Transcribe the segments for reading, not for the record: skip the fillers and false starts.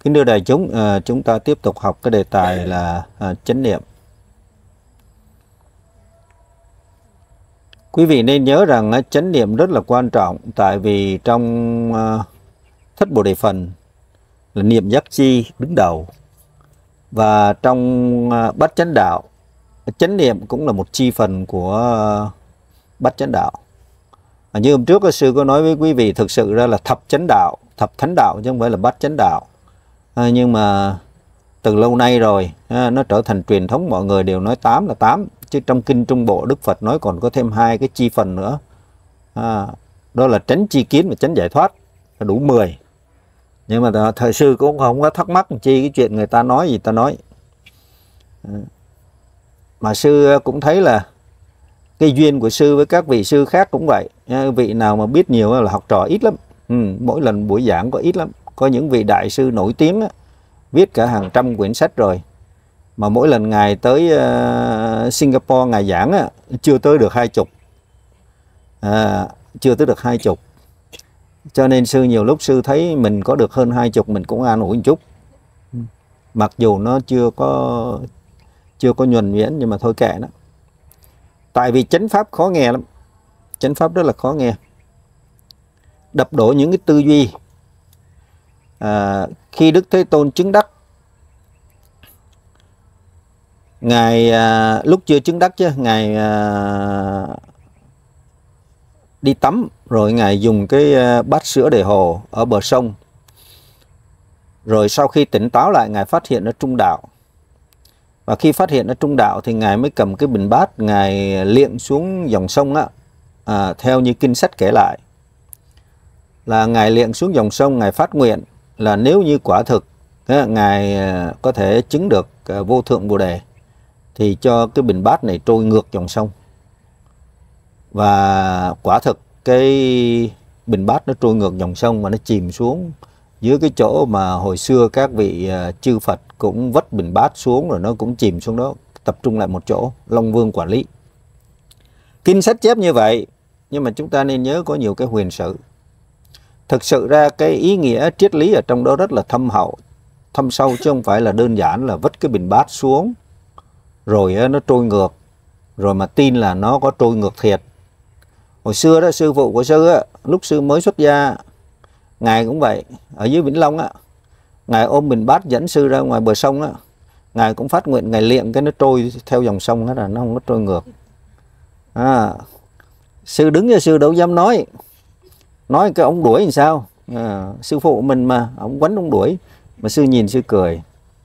Kính thưa đại chúng, chúng ta tiếp tục học cái đề tài là chánh niệm. Quý vị nên nhớ rằng chánh niệm rất là quan trọng, tại vì trong Thất Bồ Đề Phần là niệm giác chi đứng đầu, và trong Bát Chánh Đạo, chánh niệm cũng là một chi phần của Bát Chánh Đạo. Như hôm trước sư có nói với quý vị, thực sự ra là thập chánh đạo, thập thánh đạo chứ không phải là Bát Chánh Đạo. Nhưng mà từ lâu nay rồi nó trở thành truyền thống, mọi người đều nói 8 là 8, chứ trong kinh Trung Bộ Đức Phật nói còn có thêm 2 cái chi phần nữa, đó là tránh chi kiến và tránh giải thoát, là đủ 10. Nhưng mà thời sư cũng không có thắc mắc chi cái chuyện người ta nói gì ta nói, mà sư cũng thấy là cái duyên của sư với các vị sư khác cũng vậy. Vị nào mà biết nhiều là học trò ít lắm, mỗi lần buổi giảng có ít lắm. Có những vị đại sư nổi tiếng viết cả hàng trăm quyển sách rồi, mà mỗi lần ngài tới Singapore ngài giảng chưa tới được 20, chưa tới được 20. Cho nên sư nhiều lúc sư thấy mình có được hơn 20 mình cũng an ủi một chút, mặc dù nó chưa có nhuần nhuyễn, nhưng mà thôi kệ nó. Tại vì chánh pháp khó nghe lắm, chánh pháp rất là khó nghe, đập đổ những cái tư duy. Khi Đức Thế Tôn chứng đắc, ngài lúc chưa chứng đắc chứ, ngài đi tắm rồi ngài dùng cái bát sữa để hồ ở bờ sông, rồi sau khi tỉnh táo lại ngài phát hiện ở trung đạo, và khi phát hiện ở trung đạo thì ngài mới cầm cái bình bát, ngài liệng xuống dòng sông theo như kinh sách kể lại, là ngài liệng xuống dòng sông, ngài phát nguyện là nếu như quả thực ngài có thể chứng được vô thượng Bồ Đề thì cho cái bình bát này trôi ngược dòng sông. Và quả thực cái bình bát nó trôi ngược dòng sông và nó chìm xuống dưới cái chỗ mà hồi xưa các vị chư Phật cũng vất bình bát xuống, rồi nó cũng chìm xuống đó, tập trung lại một chỗ, Long Vương quản lý. Kinh sách chép như vậy, nhưng mà chúng ta nên nhớ có nhiều cái huyền sự. Thực sự ra cái ý nghĩa triết lý ở trong đó rất là thâm hậu, thâm sâu, chứ không phải là đơn giản là vứt cái bình bát xuống rồi nó trôi ngược, rồi mà tin là nó có trôi ngược thiệt. Hồi xưa đó, sư phụ của sư lúc sư mới xuất gia, ngài cũng vậy, ở dưới Vĩnh Long ngài ôm bình bát dẫn sư ra ngoài bờ sông ngài cũng phát nguyện, ngài liệng cái nó trôi theo dòng sông hết, là nó không có trôi ngược. Sư đứng ra sư đâu dám nói cái ông đuổi làm sao, sư phụ mình mà ông quánh ông đuổi, mà sư nhìn sư cười.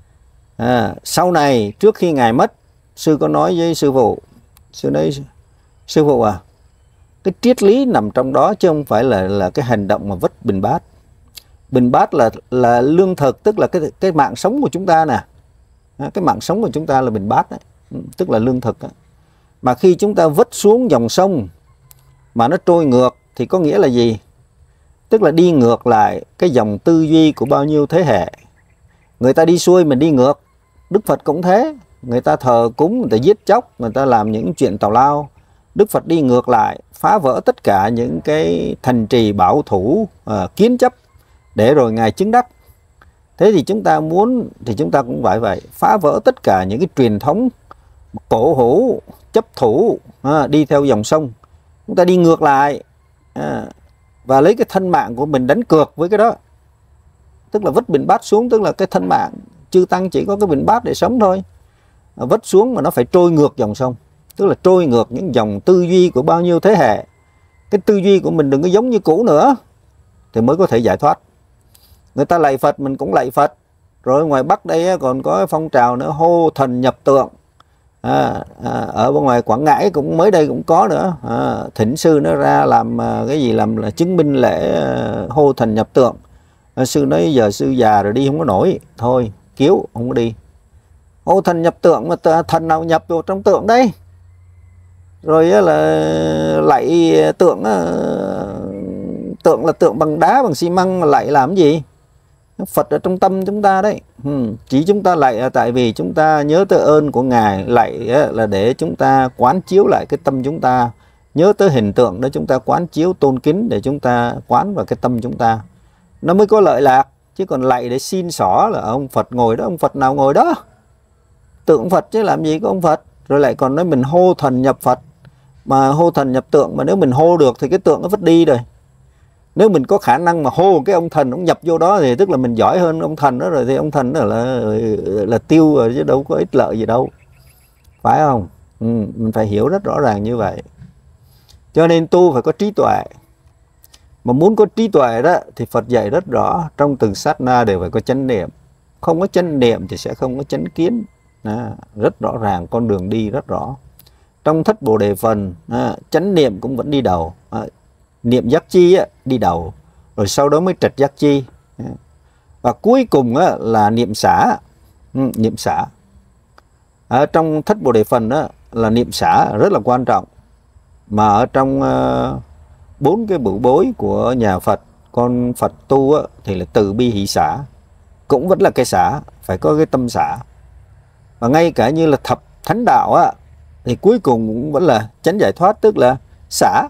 Sau này trước khi ngài mất, sư có nói với sư phụ, sư nói sư phụ cái triết lý nằm trong đó, chứ không phải là cái hành động mà vứt bình bát. Bình bát là lương thực, tức là cái mạng sống của chúng ta nè. Cái mạng sống của chúng ta là bình bát đấy, tức là lương thực. Mà khi chúng ta vứt xuống dòng sông mà nó trôi ngược thì có nghĩa là gì? Tức là đi ngược lại cái dòng tư duy của bao nhiêu thế hệ. Người ta đi xuôi mình đi ngược. Đức Phật cũng thế, người ta thờ cúng, người ta giết chóc, người ta làm những chuyện tào lao. Đức Phật đi ngược lại, phá vỡ tất cả những cái thành trì bảo thủ, kiến chấp, để rồi ngài chứng đắc. Thế thì chúng ta muốn thì chúng ta cũng phải vậy, phá vỡ tất cả những cái truyền thống cổ hủ, chấp thủ, đi theo dòng sông. Chúng ta đi ngược lại và lấy cái thân mạng của mình đánh cược với cái đó. Tức là vứt bình bát xuống, tức là cái thân mạng chư tăng chỉ có cái bình bát để sống thôi, vứt xuống mà nó phải trôi ngược dòng sông, tức là trôi ngược những dòng tư duy của bao nhiêu thế hệ. Cái tư duy của mình đừng có giống như cũ nữa thì mới có thể giải thoát. Người ta lạy Phật mình cũng lạy Phật. Rồi ngoài Bắc đây còn có phong trào nữa, hô thần nhập tượng. Ở bên ngoài Quảng Ngãi cũng mới đây cũng có nữa, thỉnh sư nó ra làm cái gì, làm là chứng minh lễ hô thần nhập tượng. Sư nói giờ sư già rồi đi không có nổi, thôi kiếu không có đi. Hô thần nhập tượng mà thần nào nhập vào trong tượng đây? Rồi là lạy tượng, tượng là tượng bằng đá bằng xi măng, mà lạy làm gì? Phật ở trong tâm chúng ta đấy. Chỉ chúng ta lạy là tại vì chúng ta nhớ tới ơn của Ngài. Lạy là để chúng ta quán chiếu lại cái tâm chúng ta, nhớ tới hình tượng đó chúng ta quán chiếu tôn kính, để chúng ta quán vào cái tâm chúng ta, nó mới có lợi lạc. Chứ còn lạy để xin xỏ là ông Phật ngồi đó, ông Phật nào ngồi đó, tượng Phật chứ làm gì có ông Phật. Rồi lại còn nói mình hô thần nhập Phật, mà hô thần nhập tượng, mà nếu mình hô được thì cái tượng nó vứt đi rồi. Nếu mình có khả năng mà hô cái ông thần ông nhập vô đó thì tức là mình giỏi hơn ông thần đó rồi, thì ông thần đó là tiêu rồi chứ đâu có ích lợi gì đâu, phải không? Mình phải hiểu rất rõ ràng như vậy. Cho nên tu phải có trí tuệ. Mà muốn có trí tuệ đó thì Phật dạy rất rõ, trong từng sát na đều phải có chánh niệm. Không có chánh niệm thì sẽ không có chánh kiến. Rất rõ ràng, con đường đi rất rõ. Trong Thất Bồ Đề Phần, chánh niệm cũng vẫn đi đầu. Niệm giác chi đi đầu, rồi sau đó mới trạch giác chi. Và cuối cùng là niệm xả. Niệm xả. Ở trong Thất Bồ Đề Phần là niệm xả rất là quan trọng. Mà ở trong 4 cái bửu bối của nhà Phật, con Phật tu thì là từ bi hỷ xả, cũng vẫn là cái xả, phải có cái tâm xả. Và ngay cả như là thập thánh đạo thì cuối cùng cũng vẫn là chánh giải thoát, tức là xả.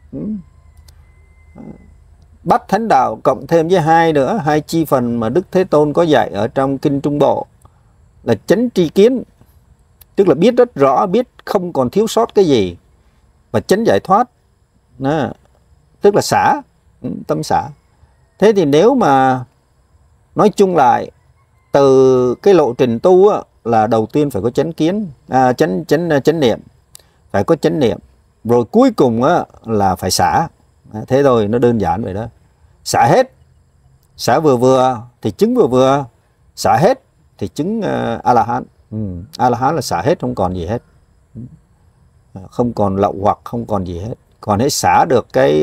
Bát thánh đạo cộng thêm với 2 nữa, 2 chi phần mà Đức Thế Tôn có dạy ở trong Kinh Trung Bộ là chánh tri kiến, tức là biết rất rõ, biết không còn thiếu sót cái gì, và chánh giải thoát, tức là xả, tâm xả. Thế thì nếu mà nói chung lại, từ cái lộ trình tu là đầu tiên phải có chánh kiến, chánh niệm, phải có chánh niệm, rồi cuối cùng là phải xả. Thế thôi, nó đơn giản vậy đó. Xả hết, xả vừa vừa thì chứng vừa vừa, xả hết thì chứng A-la-hán. A-la-hán là xả hết, không còn gì hết, không còn lậu hoặc, không còn gì hết. Còn hãy xả được cái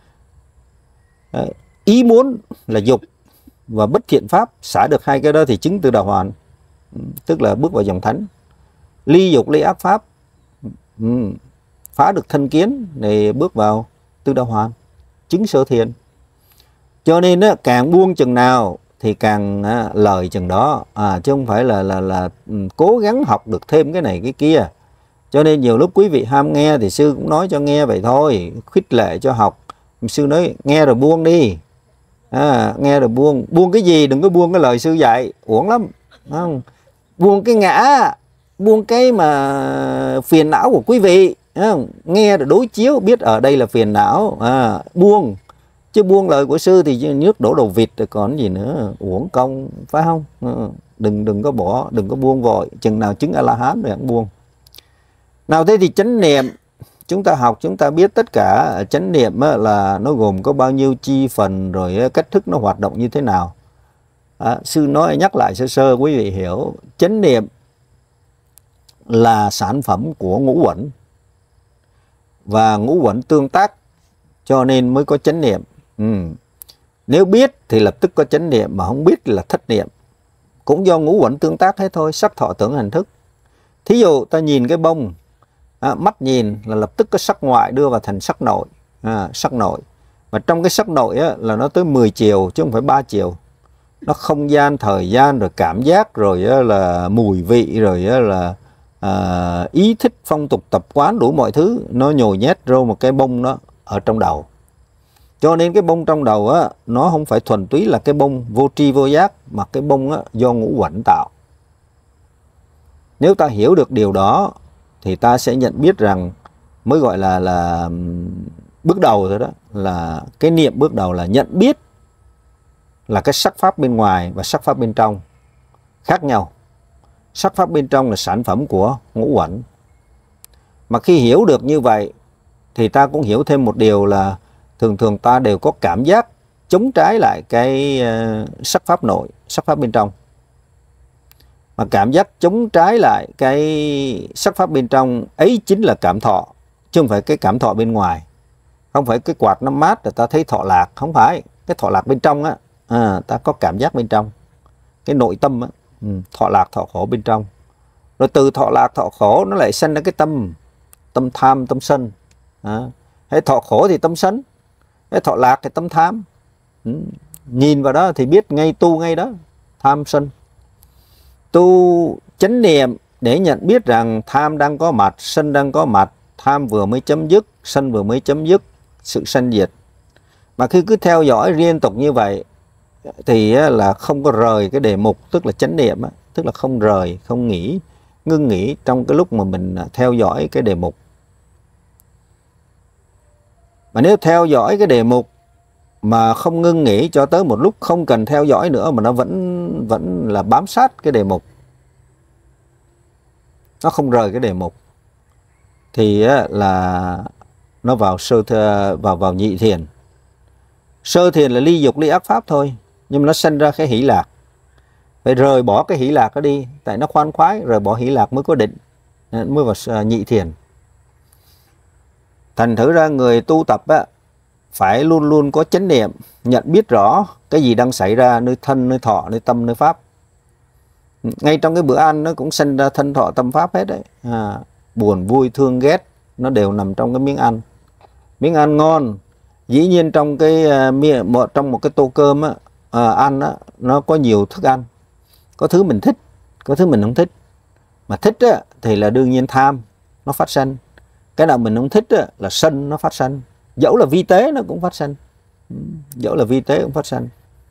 ý muốn là dục và bất thiện pháp, xả được 2 cái đó thì chứng Tự Đà Hoàn, tức là bước vào dòng thánh. Ly dục ly ác pháp, phá được thân kiến để bước vào Tự Đà Hoàn, chứng Sơ Thiền. Cho nên càng buông chừng nào thì càng lời chừng đó, chứ không phải là cố gắng học được thêm cái này cái kia. Cho nên nhiều lúc quý vị ham nghe thì sư cũng nói cho nghe vậy thôi, khích lệ cho học. Sư nói nghe rồi buông đi, nghe rồi buông. Buông cái gì? Đừng có buông cái lời sư dạy, uổng lắm, không? Buông cái ngã, buông cái mà phiền não của quý vị, không? Nghe rồi đối chiếu biết ở đây là phiền não, buông. Chứ buông lời của sư thì nước đổ đầu vịt rồi còn gì nữa, uổng công, phải không? Đừng có bỏ, đừng có buông vội, chừng nào chứng A-la-hán rồi hẵng buông. Nào thế thì chánh niệm, chúng ta học chúng ta biết tất cả chánh niệm là nó gồm có bao nhiêu chi phần, rồi cách thức nó hoạt động như thế nào. Sư nói nhắc lại sơ sơ quý vị hiểu. Chánh niệm là sản phẩm của ngũ uẩn, và ngũ uẩn tương tác cho nên mới có chánh niệm. Nếu biết thì lập tức có chánh niệm, mà không biết là thất niệm. Cũng do ngũ uẩn tương tác hết thôi, sắc thọ tưởng hành thức. Thí dụ ta nhìn cái bông, mắt nhìn là lập tức có sắc ngoại đưa vào thành sắc nội, sắc nội. Và trong cái sắc nội là nó tới 10 chiều chứ không phải 3 chiều. Nó không gian, thời gian, rồi cảm giác, rồi là mùi vị, rồi là ý thích, phong tục, tập quán, đủ mọi thứ nó nhồi nhét vô một cái bông đó ở trong đầu. Cho nên cái bông trong đầu nó không phải thuần túy là cái bông vô tri vô giác, mà cái bông do ngũ uẩn tạo. Nếu ta hiểu được điều đó thì ta sẽ nhận biết rằng mới gọi là bước đầu thôi đó, là cái niệm bước đầu là nhận biết là cái sắc pháp bên ngoài và sắc pháp bên trong khác nhau. Sắc pháp bên trong là sản phẩm của ngũ uẩn. Mà khi hiểu được như vậy thì ta cũng hiểu thêm một điều là thường thường ta đều có cảm giác chống trái lại cái sắc pháp nội, sắc pháp bên trong. Mà cảm giác chống trái lại cái sắc pháp bên trong ấy chính là cảm thọ, chứ không phải cái cảm thọ bên ngoài. Không phải cái quạt nó mát rồi ta thấy thọ lạc, không phải. Cái thọ lạc bên trong ta có cảm giác bên trong, cái nội tâm thọ lạc thọ khổ bên trong. Rồi từ thọ lạc thọ khổ nó lại sinh ra cái tâm tham, tâm sân. Hay thọ khổ thì tâm sân, hay thọ lạc thì tâm tham. Nhìn vào đó thì biết ngay, tu ngay đó, tham sân. Tu chánh niệm để nhận biết rằng tham đang có mặt, sân đang có mặt, tham vừa mới chấm dứt, sân vừa mới chấm dứt sự sanh diệt. Mà khi cứ theo dõi liên tục như vậy thì là không có rời cái đề mục, tức là chánh niệm, tức là không rời, không nghỉ, ngưng nghỉ trong cái lúc mà mình theo dõi cái đề mục. Mà nếu theo dõi cái đề mục mà không ngưng nghỉ cho tới một lúc không cần theo dõi nữa, mà nó vẫn là bám sát cái đề mục, nó không rời cái đề mục, thì là nó vào vào nhị thiền. Sơ thiền là ly dục ly ác pháp thôi, nhưng mà nó sinh ra cái hỷ lạc. Phải rời bỏ cái hỷ lạc đó đi, tại nó khoan khoái, rời bỏ hỷ lạc mới có định, mới vào nhị thiền. Thành thử ra người tu tập phải luôn luôn có chánh niệm, nhận biết rõ cái gì đang xảy ra nơi thân, nơi thọ, nơi tâm, nơi pháp. Ngay trong cái bữa ăn nó cũng sinh ra thân thọ tâm pháp hết đấy. Buồn vui thương ghét nó đều nằm trong cái miếng ăn. Miếng ăn ngon, dĩ nhiên trong một cái tô cơm ăn nó có nhiều thức ăn, có thứ mình thích, có thứ mình không thích. Mà thích thì là đương nhiên tham nó phát sinh, cái nào mình không thích là sân nó phát sinh. Dẫu là vi tế nó cũng phát sinh, dẫu là vi tế cũng phát sinh,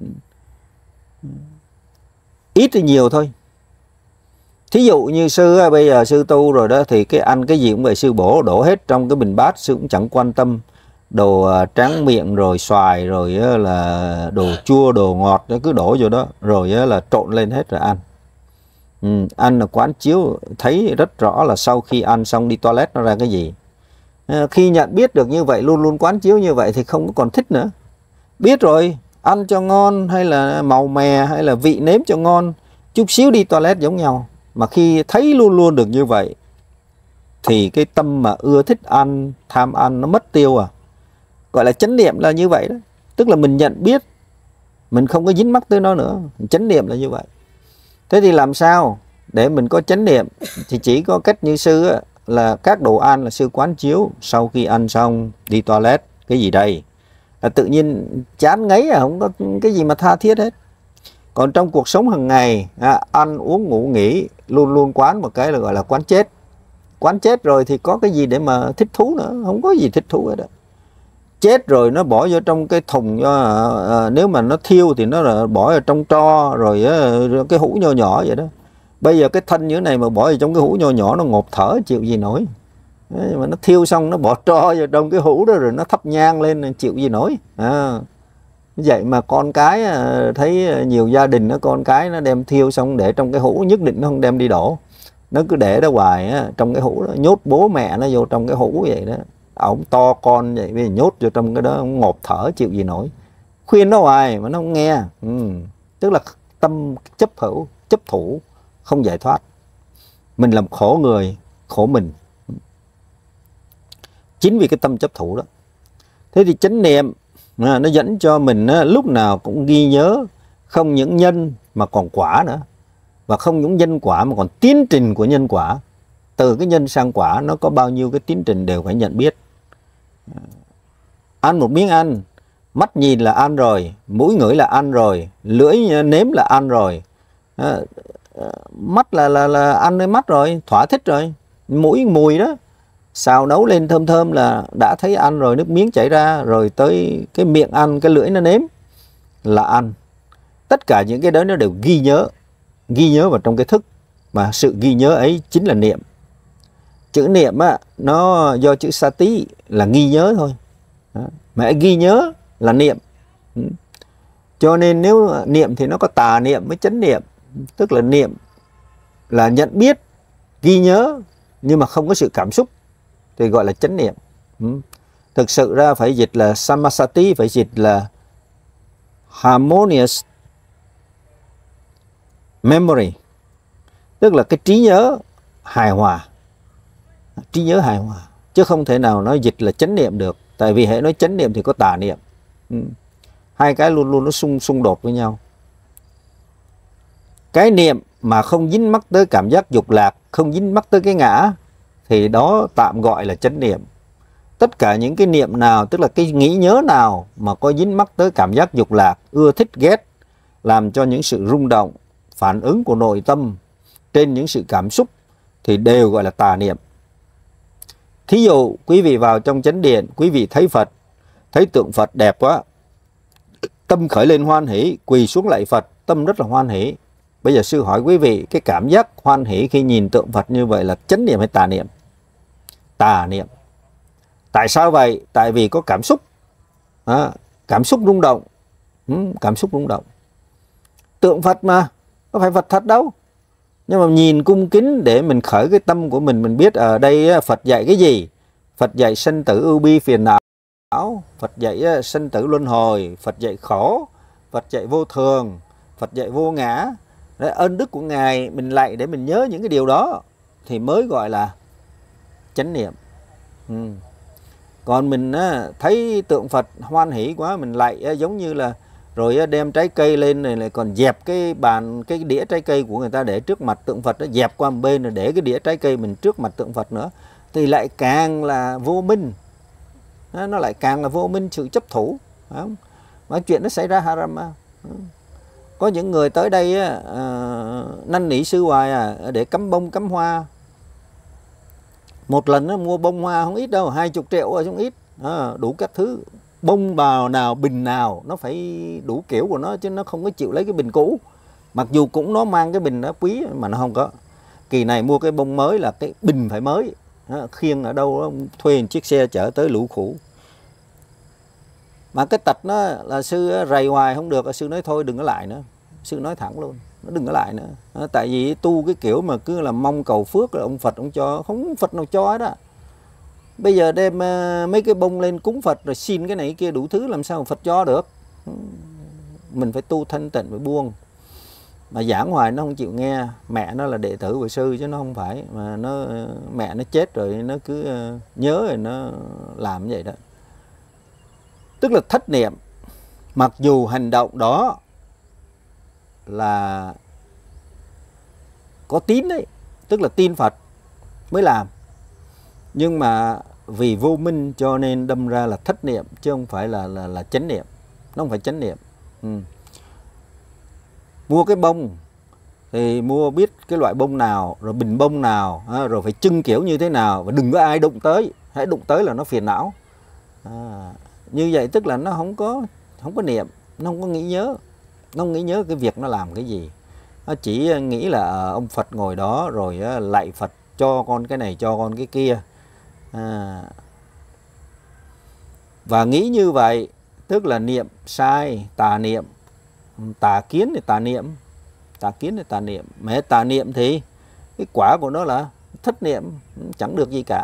ít hay nhiều thôi. Thí dụ như sư bây giờ sư tu rồi đó, thì cái ăn cái gì cũng vậy, sư đổ hết trong cái bình bát, sư cũng chẳng quan tâm đồ tráng miệng rồi xoài rồi là đồ chua đồ ngọt, nó cứ đổ vô đó rồi là trộn lên hết rồi ăn. Ăn là quán chiếu thấy rất rõ là sau khi ăn xong đi toilet nó ra cái gì. Khi nhận biết được như vậy, luôn luôn quán chiếu như vậy thì không còn thích nữa. Biết rồi, ăn cho ngon hay là màu mè hay là vị nếm cho ngon, chút xíu đi toilet giống nhau. Mà khi thấy luôn luôn được như vậy thì cái tâm mà ưa thích ăn, tham ăn nó mất tiêu à. Gọi là chánh niệm là như vậy đó. Tức là mình nhận biết, mình không có dính mắc tới nó nữa. Chánh niệm là như vậy. Thế thì làm sao để mình có chánh niệm? Thì chỉ có cách như sư là các đồ ăn là sư quán chiếu. Sau khi ăn xong đi toilet, cái gì đây? Là tự nhiên chán ngấy, không có cái gì mà tha thiết hết. Còn trong cuộc sống hàng ngày, ăn uống ngủ nghỉ, luôn luôn quán một cái là gọi là quán chết. Quán chết rồi thì có cái gì để mà thích thú nữa? Không có gì thích thú hết đó. Chết rồi nó bỏ vô trong cái thùng, nếu mà nó thiêu thì nó là bỏ vào trong tro, rồi cái hũ nho nhỏ vậy đó. Bây giờ cái thân như thế này mà bỏ vào trong cái hũ nho nhỏ nó ngộp thở chịu gì nổi. Mà nó thiêu xong nó bỏ tro vào trong cái hũ đó rồi nó thắp nhang lên chịu gì nổi. Vậy mà con cái thấy nhiều gia đình con cái nó đem thiêu xong để trong cái hũ, nhất định nó không đem đi đổ, nó cứ để đó hoài trong cái hũ đó, nhốt bố mẹ nó vô trong cái hũ vậy đó. Ông to con vậy, bây giờ nhốt vô trong cái đó, ông ngộp thở chịu gì nổi. Khuyên nó hoài mà nó không nghe. Tức là tâm chấp thủ, không giải thoát. Mình làm khổ người, khổ mình. Chính vì cái tâm chấp thủ đó. Thế thì chánh niệm nó dẫn cho mình lúc nào cũng ghi nhớ không những nhân mà còn quả nữa. Và không những nhân quả mà còn tiến trình của nhân quả. Từ cái nhân sang quả nó có bao nhiêu cái tiến trình đều phải nhận biết. Ăn một miếng ăn, mắt nhìn là ăn rồi, mũi ngửi là ăn rồi, lưỡi nếm là ăn rồi, mắt là ăn với mắt rồi, thỏa thích rồi, mũi mùi đó, xào nấu lên thơm thơm là đã thấy ăn rồi, nước miếng chảy ra, rồi tới cái miệng ăn, cái lưỡi nó nếm là ăn. Tất cả những cái đó nó đều ghi nhớ vào trong cái thức, mà sự ghi nhớ ấy chính là niệm. Chữ niệm nó do chữ sati là ghi nhớ thôi. Mà ghi nhớ là niệm. Cho nên nếu niệm thì nó có tà niệm với chánh niệm. Tức là niệm là nhận biết, ghi nhớ nhưng mà không có sự cảm xúc thì gọi là chánh niệm. Thực sự ra phải dịch là samasati, phải dịch là harmonious memory. Tức là cái trí nhớ hài hòa. Trí nhớ hài hòa. Chứ không thể nào nói dịch là chánh niệm được. Tại vì hễ nói chánh niệm thì có tà niệm. Hai cái luôn luôn nó xung đột với nhau. Cái niệm mà không dính mắc tới cảm giác dục lạc, không dính mắc tới cái ngã, thì đó tạm gọi là chánh niệm. Tất cả những cái niệm nào, tức là cái nghĩ nhớ nào mà có dính mắc tới cảm giác dục lạc, ưa thích ghét, làm cho những sự rung động, phản ứng của nội tâm trên những sự cảm xúc, thì đều gọi là tà niệm. Thí dụ quý vị vào trong chánh điện, quý vị thấy Phật, thấy tượng Phật đẹp quá, tâm khởi lên hoan hỷ, quỳ xuống lạy Phật, tâm rất là hoan hỷ. Bây giờ sư hỏi quý vị, cái cảm giác hoan hỷ khi nhìn tượng Phật như vậy là chánh niệm hay tà niệm? Tà niệm. Tại sao vậy? Tại vì có cảm xúc. Cảm xúc rung động. Cảm xúc rung động. Tượng Phật mà, có phải Phật thật đâu. Nhưng mà nhìn cung kính để mình khởi cái tâm của mình biết ở đây Phật dạy cái gì. Phật dạy sanh tử ưu bi phiền não, Phật dạy sanh tử luân hồi, Phật dạy khổ, Phật dạy vô thường, Phật dạy vô ngã. Đấy, ơn đức của Ngài mình lạy để mình nhớ những cái điều đó thì mới gọi là chánh niệm. Còn mình thấy tượng Phật hoan hỷ quá, mình lạy giống như là rồi đem trái cây lên này lại còn dẹp cái bàn, cái đĩa trái cây của người ta để trước mặt tượng Phật, nó dẹp qua một bên rồi để cái đĩa trái cây mình trước mặt tượng Phật nữa, thì lại càng là vô minh. Nó lại càng là vô minh, sự chấp thủ. Mà chuyện nó xảy ra haram mà. Có những người tới đây năn nỉ sư hoài để cắm bông cắm hoa. Một lần mua bông hoa không ít đâu, 20 triệu rồi không ít. Đủ các thứ. Bông bào nào, bình nào, nó phải đủ kiểu của nó, chứ nó không có chịu lấy cái bình cũ. Mặc dù cũng nó mang cái bình đó quý mà nó không có. Kỳ này mua cái bông mới là cái bình phải mới. Khiêng ở đâu thuê một chiếc xe chở tới lũ khủ. Mà cái tật nó là sư rầy hoài không được, sư nói thôi đừng có lại nữa. Sư nói thẳng luôn, nó đừng có lại nữa. Tại vì tu cái kiểu mà cứ là mong cầu phước là ông Phật ông cho, không Phật nào cho hết á. Bây giờ đem mấy cái bông lên cúng Phật rồi xin cái này cái kia đủ thứ, làm sao Phật cho được. Mình phải tu thanh tịnh, phải buông. Mà giảng hoài nó không chịu nghe. Mẹ nó là đệ tử của sư chứ nó không phải. Mà mẹ nó chết rồi nó cứ nhớ rồi nó làm như vậy đó. Tức là thất niệm. Mặc dù hành động đó là có tín đấy, tức là tin Phật mới làm, nhưng mà vì vô minh cho nên đâm ra là thất niệm, chứ không phải là chánh niệm. Nó không phải chánh niệm. Mua cái bông thì mua biết cái loại bông nào, rồi bình bông nào, rồi phải trưng kiểu như thế nào, và đừng có ai đụng tới. Hãy đụng tới là nó phiền não. Như vậy tức là nó không có niệm, nó không có nghĩ nhớ. Nó không nghĩ nhớ cái việc nó làm cái gì. Nó chỉ nghĩ là ông Phật ngồi đó rồi lạy Phật cho con cái này, cho con cái kia. Và nghĩ như vậy tức là niệm sai, tà niệm. Tà kiến thì tà niệm. Tà kiến thì tà niệm. Mà tà niệm thì cái quả của nó là thất niệm, chẳng được gì cả.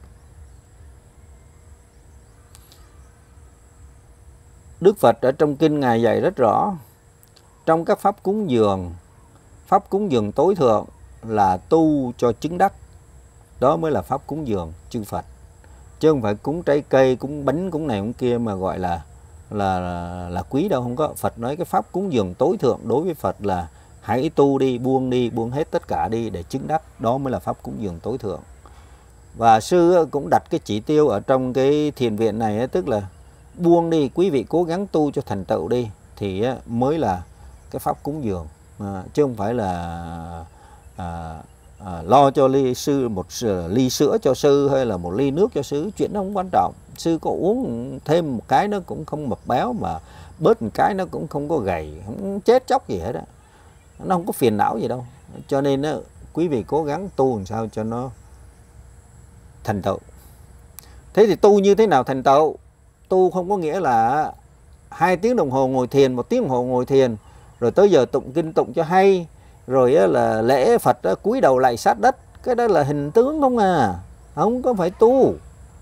Đức Phật ở trong kinh Ngài dạy rất rõ. Trong các pháp cúng dường tối thượng là tu cho chứng đắc. Đó mới là pháp cúng dường chư Phật. Chứ không phải cúng trái cây, cúng bánh, cúng này cúng kia mà gọi là quý đâu. Không có. Phật nói cái pháp cúng dường tối thượng đối với Phật là hãy tu đi, buông hết tất cả đi để chứng đắc. Đó mới là pháp cúng dường tối thượng. Và sư cũng đặt cái chỉ tiêu ở trong cái thiền viện này, tức là buông đi, quý vị cố gắng tu cho thành tựu đi, thì mới là cái pháp cúng dường. Chứ không phải là lo cho một ly sữa cho sư hay là một ly nước cho sư. Chuyện đó không quan trọng. Sư có uống thêm một cái nó cũng không mập béo, mà bớt một cái nó cũng không có gầy, không chết chóc gì hết đó. Nó không có phiền não gì đâu. Cho nên quý vị cố gắng tu làm sao cho nó thành tựu. Thế thì tu như thế nào thành tựu? Tu không có nghĩa là 2 tiếng đồng hồ ngồi thiền, 1 tiếng đồng hồ ngồi thiền, rồi tới giờ tụng kinh tụng cho hay, rồi là lễ Phật cúi đầu lạy sát đất. Cái đó là hình tướng không à. Không có phải tu.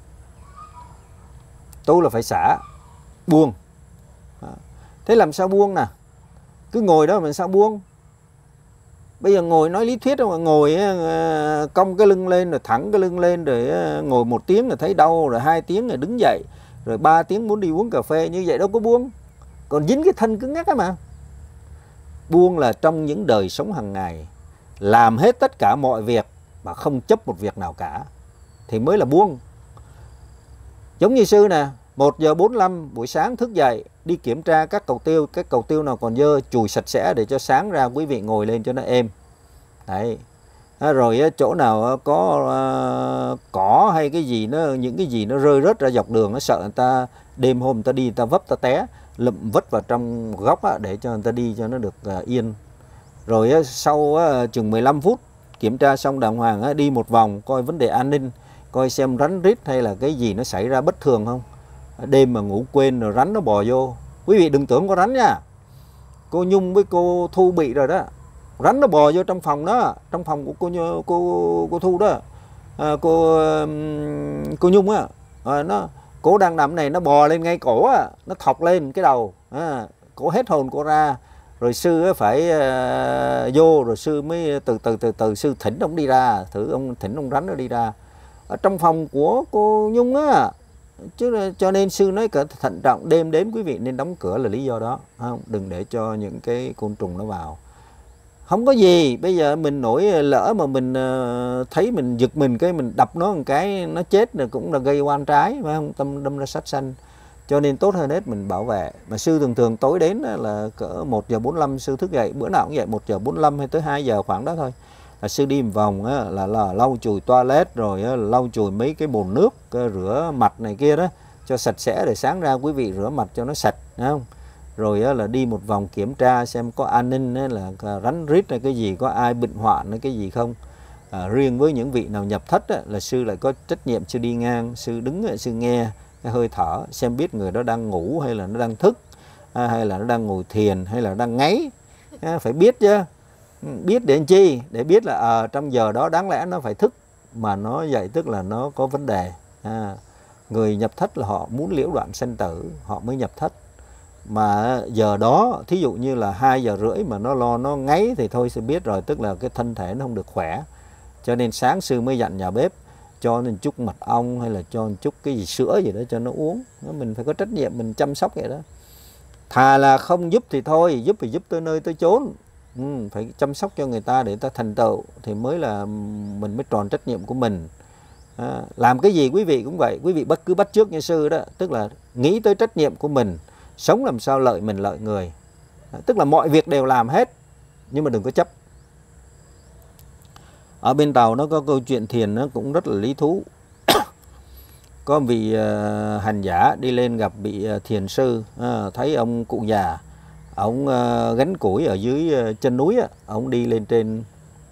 Tu là phải xả, buông. Thế làm sao buông nè? Cứ ngồi đó mình sao buông? Bây giờ ngồi nói lý thuyết đâu mà ngồi cong cái lưng lên rồi thẳng cái lưng lên, rồi ngồi 1 tiếng rồi thấy đau, rồi 2 tiếng rồi đứng dậy, rồi 3 tiếng muốn đi uống cà phê, như vậy đâu có buông. Còn dính cái thân cứng ngắc á mà. Buông là trong những đời sống hàng ngày, làm hết tất cả mọi việc mà không chấp một việc nào cả, thì mới là buông. Giống như sư nè, 1:45 buổi sáng thức dậy, đi kiểm tra các cầu tiêu nào còn dơ, chùi sạch sẽ để cho sáng ra quý vị ngồi lên cho nó êm. Đấy. Rồi chỗ nào có cỏ hay cái gì nó, những cái gì nó rơi rớt ra dọc đường, nó sợ người ta đêm hôm người ta đi người ta vấp ta té, lụm vất vào trong góc á, để cho người ta đi cho nó được yên. Rồi á, sau chừng 15 phút kiểm tra xong đàng hoàng á, đi một vòng coi vấn đề an ninh, coi xem rắn rít hay là cái gì nó xảy ra bất thường không. Đêm mà ngủ quên rồi rắn nó bò vô. Quý vị đừng tưởng có rắn nha. Cô Nhung với cô Thu bị rồi đó. Rắn nó bò vô trong phòng đó, trong phòng của cô Thu đó. Cô Nhung á, cổ đang nằm này, nó bò lên ngay cổ á, nó thọc lên cái đầu. Cổ hết hồn cổ ra. Rồi sư phải vô, rồi sư mới từ sư thỉnh ông đi ra, ông thỉnh ông rắn nó đi ra. Ở trong phòng của cô Nhung á, chứ cho nên sư nói cẩn thận trọng, đêm đến quý vị nên đóng cửa là lý do đó, không? Đừng để cho những cái côn trùng nó vào. Không có gì, bây giờ mình nổi lỡ mà mình thấy mình giật mình cái mình đập nó một cái nó chết rồi cũng là gây oan trái, phải không? Đâm ra sát sanh. Cho nên tốt hơn hết mình bảo vệ. Mà sư thường tối đến là cỡ 1 giờ 45 sư thức dậy, bữa nào cũng vậy, 1 giờ 45 hay tới 2 giờ khoảng đó thôi. Là sư đi một vòng là lau chùi toilet, rồi lau chùi mấy cái bồn nước rửa mặt này kia đó cho sạch sẽ, để sáng ra quý vị rửa mặt cho nó sạch, phải không? Rồi là đi một vòng kiểm tra xem có an ninh là rắn rít hay cái gì, có ai bệnh hoạn hay cái gì không. Riêng với những vị nào nhập thất là sư lại có trách nhiệm, sư đi ngang, sư đứng sư nghe cái hơi thở, xem biết người đó đang ngủ hay là nó đang thức, hay là nó đang ngồi thiền hay là đang ngáy. Phải biết chứ. Biết để làm chi? Để biết là trong giờ đó đáng lẽ nó phải thức, mà nó dậy tức là nó có vấn đề. Người nhập thất là họ muốn liễu đoạn sanh tử, họ mới nhập thất. Mà giờ đó, thí dụ như là 2 giờ rưỡi mà nó lo nó ngáy thì thôi sư biết rồi, tức là cái thân thể nó không được khỏe. Cho nên sáng sư mới dặn nhà bếp cho nên chút mật ong hay là cho một chút cái gì sữa gì đó cho nó uống. Mình phải có trách nhiệm, mình chăm sóc vậy đó. Thà là không giúp thì thôi, giúp thì giúp tới nơi tới chốn. Phải chăm sóc cho người ta để người ta thành tựu thì mới là mình mới tròn trách nhiệm của mình. Làm cái gì quý vị cũng vậy, quý vị cứ bắt chước như sư đó, tức là nghĩ tới trách nhiệm của mình, sống làm sao lợi mình lợi người. Tức là mọi việc đều làm hết, nhưng mà đừng có chấp. Ở bên Tàu nó có câu chuyện thiền nó cũng rất là lý thú. Có vị hành giả đi lên gặp vị thiền sư, thấy ông cụ già, ông gánh củi ở dưới chân núi, ông đi lên trên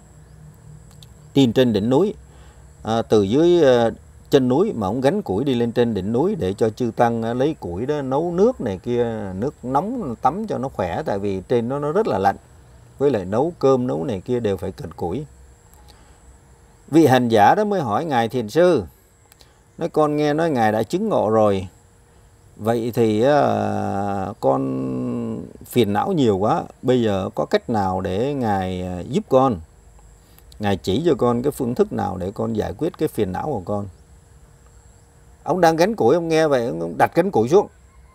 đỉnh núi. Từ dưới chân núi mà ông gánh củi đi lên trên đỉnh núi để cho chư tăng lấy củi đó nấu nước này kia, nước nóng tắm cho nó khỏe, tại vì trên nó rất là lạnh, với lại nấu cơm nấu này kia đều phải cần củi. Vị hành giả đó mới hỏi ngài thiền sư, nói con nghe nói ngài đã chứng ngộ rồi, vậy thì con phiền não nhiều quá, bây giờ có cách nào để ngài giúp con, ngài chỉ cho con cái phương thức nào để con giải quyết cái phiền não của con. Ông đang gánh củi, ông nghe vậy ông đặt gánh củi xuống.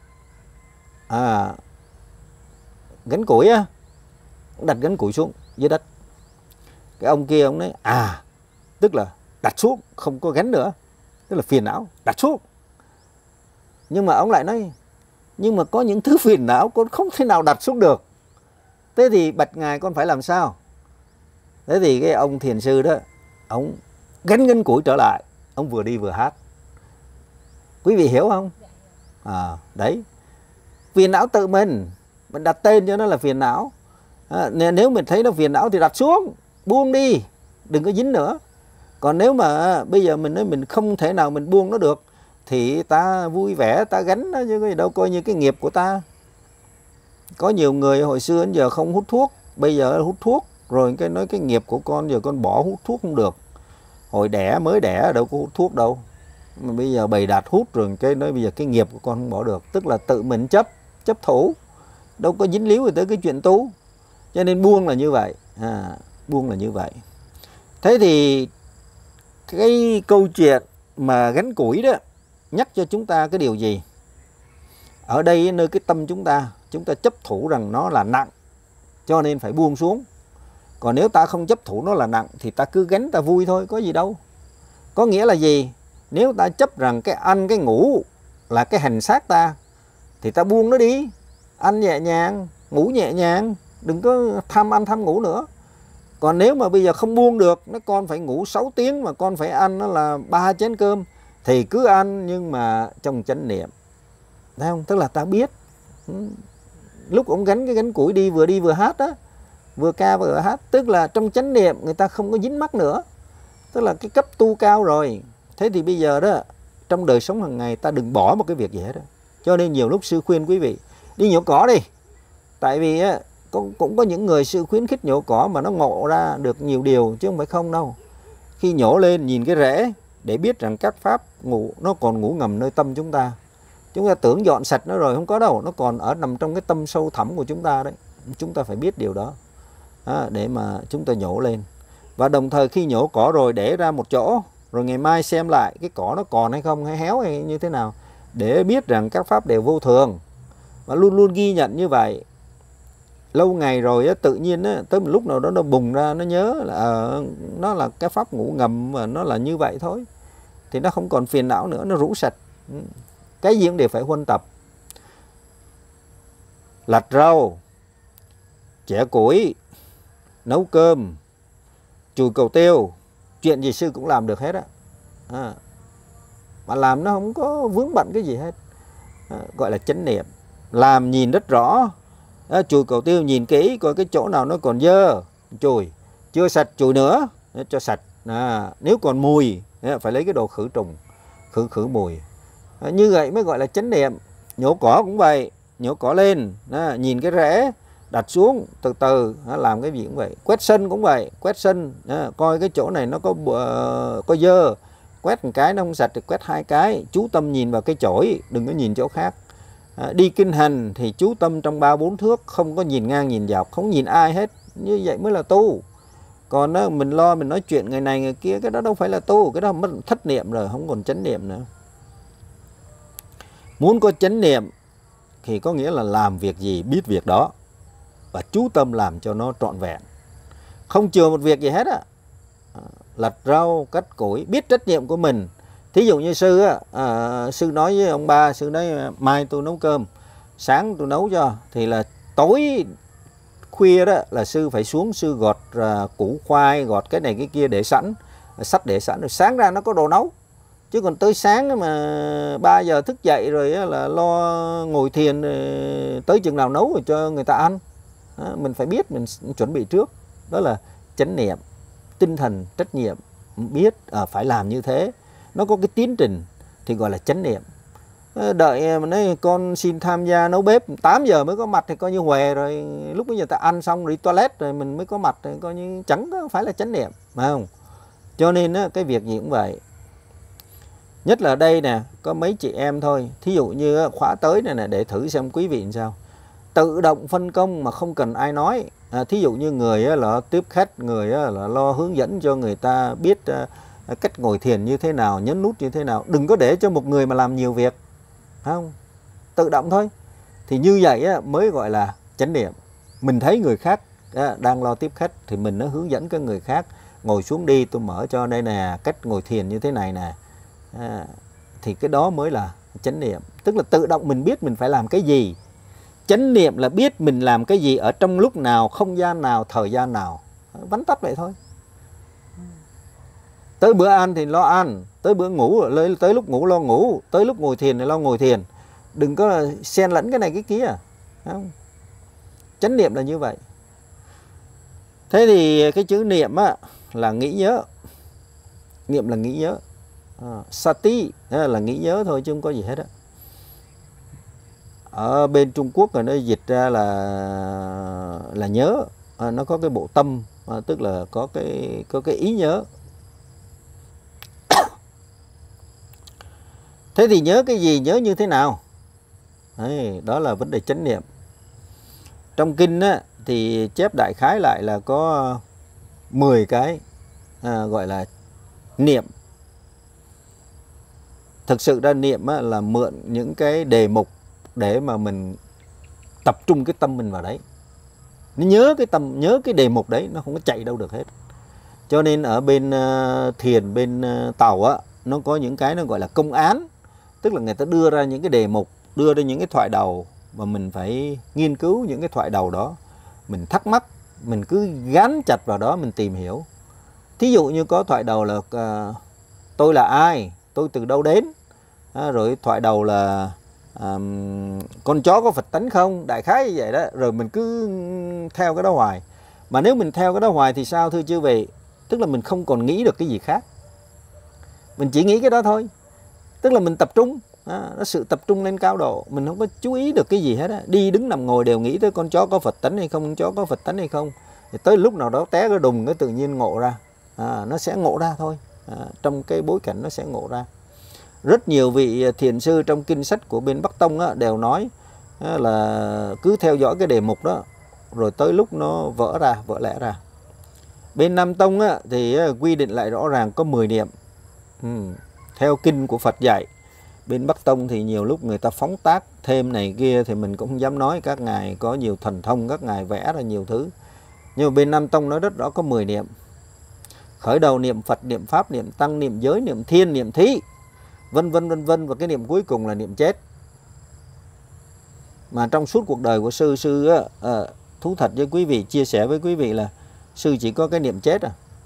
Gánh củi á, ông đặt gánh củi xuống dưới đất. Cái ông kia ông nói tức là đặt xuống, không có gánh nữa, tức là phiền não, đặt xuống. Nhưng mà ông lại nói, nhưng mà có những thứ phiền não con không thể nào đặt xuống được. Thế thì bạch ngài con phải làm sao? Thế thì cái ông thiền sư đó, ông gánh củi trở lại, ông vừa đi vừa hát. Quý vị hiểu không? Đấy, phiền não tự mình đặt tên cho nó là phiền não. Nếu mình thấy nó phiền não thì đặt xuống, buông đi, đừng có dính nữa. Còn nếu mà bây giờ mình nói mình không thể nào mình buông nó được, thì ta vui vẻ ta gánh nó, chứ đâu coi như cái nghiệp của ta. Có nhiều người hồi xưa đến giờ không hút thuốc, bây giờ hút thuốc, rồi cái nói cái nghiệp của con giờ con bỏ hút thuốc không được. Hồi mới đẻ đâu có hút thuốc đâu, mà bây giờ bày đạt hút rồi, cái nói bây giờ cái nghiệp của con không bỏ được. Tức là tự mình chấp thủ, đâu có dính líu tới cái chuyện tu. Cho nên buông là như vậy, buông là như vậy. Thế thì cái câu chuyện mà gánh củi đó nhắc cho chúng ta cái điều gì? Ở đây nơi cái tâm chúng ta chấp thủ rằng nó là nặng, cho nên phải buông xuống. Còn nếu ta không chấp thủ nó là nặng thì ta cứ gánh ta vui thôi, có gì đâu. Có nghĩa là gì? Nếu ta chấp rằng cái ăn cái ngủ là cái hành xác ta, thì ta buông nó đi, ăn nhẹ nhàng, ngủ nhẹ nhàng, đừng có tham ăn tham ngủ nữa. Còn nếu mà bây giờ không buông được, con phải ngủ 6 tiếng mà con phải ăn nó là 3 chén cơm, thì cứ ăn nhưng mà trong chánh niệm. Thấy không? Tức là ta biết Lúc ông gánh cái gánh củi đi vừa hát á, vừa ca vừa hát, tức là trong chánh niệm người ta không có dính mắc nữa, tức là cái cấp tu cao rồi. Thế thì bây giờ đó, trong đời sống hàng ngày ta đừng bỏ một cái việc gì hết đó. Cho nên nhiều lúc sư khuyên quý vị đi nhổ cỏ đi. Tại vì á, cũng có những người sư khuyến khích nhổ cỏ mà nó ngộ ra được nhiều điều chứ không phải không đâu. Khi nhổ lên nhìn cái rễ để biết rằng các pháp ngủ nó còn ngủ ngầm nơi tâm chúng ta. Chúng ta tưởng dọn sạch nó rồi, không có đâu, nó còn nằm trong cái tâm sâu thẳm của chúng ta đấy. Chúng ta phải biết điều đó để mà chúng ta nhổ lên. Và đồng thời khi nhổ cỏ rồi để ra một chỗ, rồi ngày mai xem lại cái cỏ nó còn hay không, hay héo hay như thế nào, để biết rằng các pháp đều vô thường. Và luôn luôn ghi nhận như vậy. Lâu ngày rồi á, tự nhiên á, tới một lúc nào đó nó bùng ra, nó nhớ là nó là cái pháp ngủ ngầm mà nó là như vậy thôi. Thì nó không còn phiền não nữa, nó rũ sạch. Cái gì cũng đều phải huân tập. Lặt rau, chẻ củi, nấu cơm, chùi cầu tiêu, chuyện gì sư cũng làm được hết á. Mà làm nó không có vướng bận cái gì hết. Gọi là chánh niệm. Làm nhìn rất rõ. Chùi cầu tiêu nhìn kỹ coi cái chỗ nào nó còn dơ, chùi. Chưa sạch chùi nữa cho sạch. Nếu còn mùi phải lấy cái đồ khử trùng, khử mùi. Như vậy mới gọi là chánh niệm. Nhổ cỏ cũng vậy, nhổ cỏ lên, nhìn cái rễ, đặt xuống từ từ, làm cái gì cũng vậy. Quét sân cũng vậy, quét sân, coi cái chỗ này nó có dơ, quét một cái nó không sạch thì quét hai cái. Chú tâm nhìn vào cái chổi, đừng có nhìn chỗ khác. Đi kinh hành thì chú tâm trong 3-4 thước, không có nhìn ngang nhìn dọc, không nhìn ai hết. Như vậy mới là tu. Còn mình lo mình nói chuyện người này người kia, cái đó đâu phải là tu, cái đó mất thất niệm rồi, không còn chánh niệm nữa. Muốn có chánh niệm thì có nghĩa là làm việc gì biết việc đó và chú tâm làm cho nó trọn vẹn, không chừa một việc gì hết á. Lặt rau, cắt củi, biết trách nhiệm của mình. Thí dụ như sư sư nói với ông ba, sư nói mai tôi nấu cơm, sáng tôi nấu cho, thì là tối khuya đó là sư phải xuống, sư gọt củ khoai, gọt cái này cái kia để sẵn, sắt để sẵn, rồi sáng ra nó có đồ nấu. Chứ còn tới sáng mà 3 giờ thức dậy rồi là lo ngồi thiền, tới chừng nào nấu rồi cho người ta ăn. Mình phải biết, mình chuẩn bị trước. Đó là chánh niệm, tinh thần trách nhiệm, biết phải làm như thế. Nó có cái tiến trình thì gọi là chánh niệm. Đợi mà nói con xin tham gia nấu bếp 8 giờ mới có mặt thì coi như huề rồi. Lúc bây giờ ta ăn xong rồi đi toilet rồi mình mới có mặt thì coi như chẳng phải là chánh niệm, phải không? Cho nên cái việc gì cũng vậy. Nhất là đây nè, có mấy chị em thôi. Thí dụ như khóa tới này nè, để thử xem quý vị làm sao. Tự động phân công mà không cần ai nói. Thí dụ như người là tiếp khách, người là lo hướng dẫn cho người ta biết cách ngồi thiền như thế nào, nhấn nút như thế nào. Đừng có để cho một người mà làm nhiều việc, không? Tự động thôi. Thì như vậy mới gọi là chánh niệm. Mình thấy người khác đang lo tiếp khách thì mình nó hướng dẫn cái người khác. Ngồi xuống đi, tôi mở cho đây nè, cách ngồi thiền như thế này nè. Thì cái đó mới là chánh niệm. Tức là tự động mình biết mình phải làm cái gì. Chánh niệm là biết mình làm cái gì ở trong lúc nào, không gian nào, thời gian nào. Vắn tắt vậy thôi. Tới bữa ăn thì lo ăn, tới bữa ngủ, tới lúc ngủ lo ngủ, tới lúc ngồi thiền thì lo ngồi thiền. Đừng có xen lẫn cái này cái kia. Không? Chánh niệm là như vậy. Thế thì cái chữ niệm là nghĩ nhớ. Niệm là nghĩ nhớ. Sati là nghĩ nhớ thôi chứ không có gì hết á. Ở bên Trung Quốc rồi nó dịch ra là nhớ. Nó có cái bộ tâm, tức là có cái ý nhớ. Thế thì nhớ cái gì, nhớ như thế nào? Đấy, đó là vấn đề chánh niệm. Trong kinh thì chép đại khái lại là có 10 cái gọi là niệm. Thực sự ra niệm là mượn những cái đề mục để mà mình tập trung cái tâm mình vào đấy. Nó nhớ cái tâm, nhớ cái đề mục đấy, nó không có chạy đâu được hết. Cho nên ở bên thiền, bên Tàu nó có những cái nó gọi là công án. Tức là người ta đưa ra những cái đề mục, đưa ra những cái thoại đầu, và mình phải nghiên cứu những cái thoại đầu đó. Mình thắc mắc, mình cứ gắn chặt vào đó mình tìm hiểu. Thí dụ như có thoại đầu là tôi là ai, tôi từ đâu đến. Rồi thoại đầu là con chó có Phật tánh không, đại khái như vậy đó. Rồi mình cứ theo cái đó hoài. Mà nếu mình theo cái đó hoài thì sao thưa chư vị? Tức là mình không còn nghĩ được cái gì khác, mình chỉ nghĩ cái đó thôi. Tức là mình tập trung, nó sự tập trung lên cao độ, mình không có chú ý được cái gì hết á. Đi đứng nằm ngồi đều nghĩ tới con chó có Phật tánh hay không, con chó có Phật tánh hay không. Thì tới lúc nào đó té cái đùng cái tự nhiên ngộ ra, nó sẽ ngộ ra thôi. Trong cái bối cảnh nó sẽ ngộ ra. Rất nhiều vị thiền sư trong kinh sách của bên Bắc Tông đều nói là cứ theo dõi cái đề mục đó, rồi tới lúc nó vỡ lẽ ra. Bên Nam Tông thì quy định lại rõ ràng có 10 niệm. Theo kinh của Phật dạy. Bên Bắc Tông thì nhiều lúc người ta phóng tác thêm này kia thì mình cũng không dám nói. Các ngài có nhiều thần thông, các ngài vẽ ra nhiều thứ. Nhưng mà bên Nam Tông nói rất rõ có 10 niệm. Khởi đầu niệm Phật, niệm Pháp, niệm Tăng, niệm Giới, niệm Thiên, niệm Thí, vân vân vân vân. Và cái niệm cuối cùng là niệm chết. Mà trong suốt cuộc đời của sư thú thật với quý vị, chia sẻ với quý vị là sư chỉ có cái niệm chết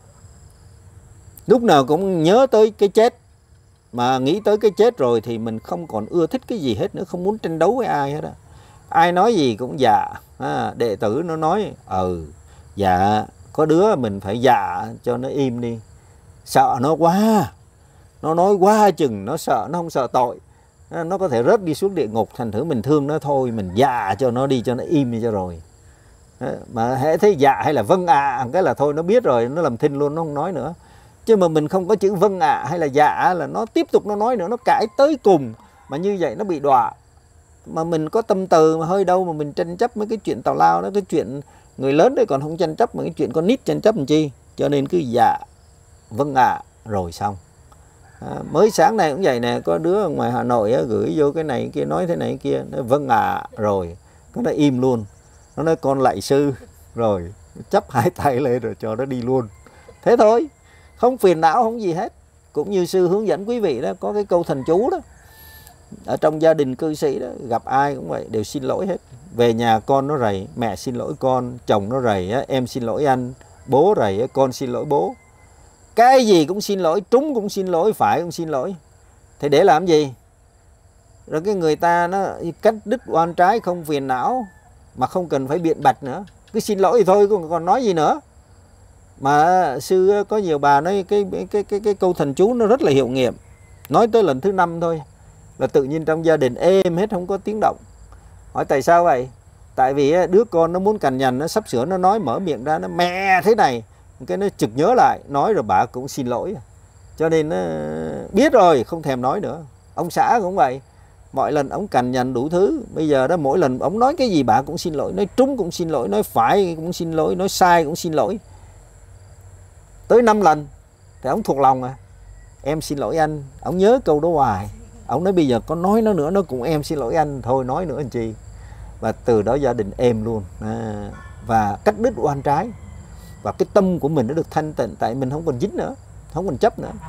lúc nào cũng nhớ tới cái chết. Mà nghĩ tới cái chết rồi thì mình không còn ưa thích cái gì hết nữa, không muốn tranh đấu với ai hết Ai nói gì cũng dạ. Đệ tử nó nói dạ, có đứa mình phải dạ cho nó im đi, sợ nó quá, nó nói quá chừng, nó sợ, nó không sợ tội, nó có thể rớt đi xuống địa ngục. Thành thử mình thương nó thôi, mình dạ cho nó đi, cho nó im đi cho rồi. Mà hễ thấy dạ hay là vâng cái là thôi nó biết rồi, nó làm thinh luôn, nó không nói nữa. Chứ mà mình không có chữ vâng hay là dạ là nó tiếp tục nó nói nữa, nó cãi tới cùng. Mà như vậy nó bị đọa. Mà mình có tâm từ mà hơi đâu mà mình tranh chấp mấy cái chuyện tào lao đó. Cái chuyện người lớn đấy còn không tranh chấp, mà cái chuyện con nít tranh chấp làm chi. Cho nên cứ dạ vâng rồi xong. Mới sáng nay cũng vậy nè, có đứa ở ngoài Hà Nội gửi vô cái này kia, nói thế này kia, nói vâng rồi nó im luôn. Nó nói con lạy sư, rồi chắp hai tay lên rồi cho nó đi luôn. Thế thôi, không phiền não, không gì hết. Cũng như sư hướng dẫn quý vị đó, có cái câu thần chú đó. Ở trong gia đình cư sĩ đó, gặp ai cũng vậy, đều xin lỗi hết. Về nhà con nó rầy, mẹ xin lỗi con, chồng nó rầy, em xin lỗi anh, bố rầy, con xin lỗi bố. Cái gì cũng xin lỗi, trúng cũng xin lỗi, phải cũng xin lỗi. Thế để làm gì? Rồi cái người ta nó cắt đứt oan trái, không phiền não, mà không cần phải biện bạch nữa. Cứ xin lỗi thì thôi, còn nói gì nữa. Mà sư có nhiều bà nói cái câu thần chú nó rất là hiệu nghiệm. Nói tới lần thứ 5 thôi là tự nhiên trong gia đình êm hết, không có tiếng động. Hỏi tại sao vậy? Tại vì đứa con nó muốn cằn nhằn, nó sắp sửa nó nói, mở miệng ra nó mẹ thế này, cái nó chực nhớ lại, nói rồi bà cũng xin lỗi. Cho nên biết rồi không thèm nói nữa. Ông xã cũng vậy, mọi lần ông cằn nhằn đủ thứ, bây giờ đó mỗi lần ông nói cái gì bà cũng xin lỗi, nói trúng cũng xin lỗi, nói phải cũng xin lỗi, nói sai cũng xin lỗi. Tới 5 lần thì ông thuộc lòng em xin lỗi anh. Ông nhớ câu đó hoài. Ông nói bây giờ có nói nó nữa nó cũng em xin lỗi anh, thôi nói nữa làm chi. Và từ đó gia đình êm luôn. Và cắt đứt oan trái. Và cái tâm của mình nó được thanh tịnh, tại mình không còn dính nữa, không còn chấp nữa.